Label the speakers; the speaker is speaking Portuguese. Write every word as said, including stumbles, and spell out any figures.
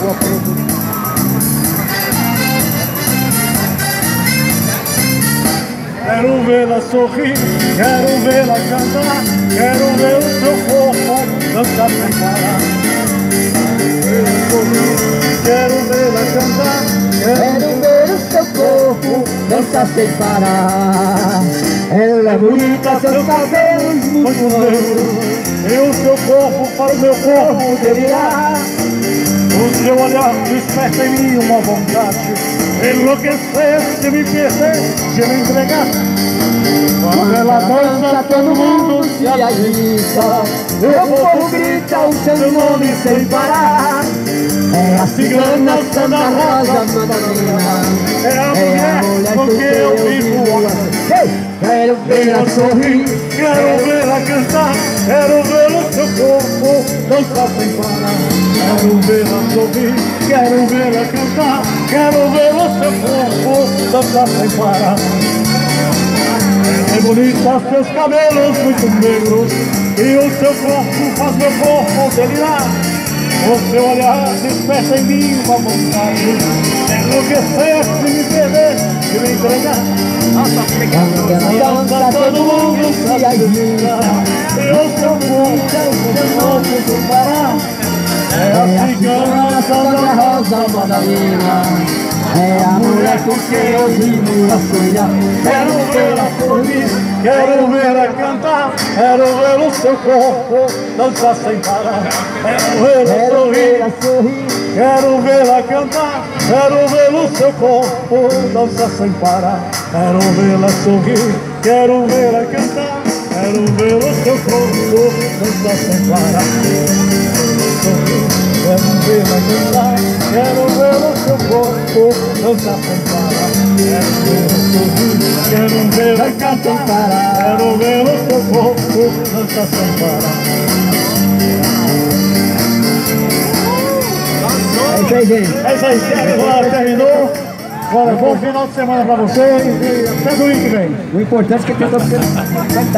Speaker 1: Quero vê-la sorrir, quero vê-la cantar, quero ver o seu corpo dançar sem parar. Quero vê-la cantar,
Speaker 2: Quero ver o seu corpo dançar sem parar. Ela é bonita, seus cabelos muito longos,
Speaker 1: e o seu corpo para o meu corpo delirar. O seu olhar desperta em mim uma vontade, enlouquecer, se me perder, se me entregar. Quando ela dança, todo mundo se agita,
Speaker 2: o povo grita o seu nome sem parar. É a cigana Santa Rosa Madalena,
Speaker 1: é a mulher com quem eu vivo.
Speaker 2: Quero vê-la sorrir,
Speaker 1: quero vê-la cantar, quero ver o seu corpo dançar sem parar. Quero vê-la sorrir, quero vê-la cantar, quero ver o seu corpo dançar sem parar. É bonita, seus cabelos muito negros, e o seu corpo faz meu corpo delirar. O seu olhar desperta em mim uma vontade, enlouquecer, se me perder, se me entregar.
Speaker 2: quando ela dança todo mundo se agita,
Speaker 1: e o seu corpo não se parar. É a cigana
Speaker 2: Santa Rosa Madalena, é a mulher com quem eu vivo a sonhar.
Speaker 1: Quero vê-la sorrir, quero vê-la cantar, quero ver o seu corpo dançar sem parar. Quero vê-la sorrir, quero vê-la cantar, quero ver o seu corpo dançar sem parar. Quero vê-la sorrir, quero vê-la cantar, quero ver o seu corpo dançar sem parar. Quero vê-la cantar, quero ver o seu corpo dançar sem parar. Quero vê-la sorrir, quero vê-la cantar, quero ver o seu corpo dançar sem parar.
Speaker 2: É isso aí, gente.
Speaker 1: É isso aí, agora terminou. Agora, bom final de semana pra vocês e até domingo que vem.
Speaker 2: O importante é que tem que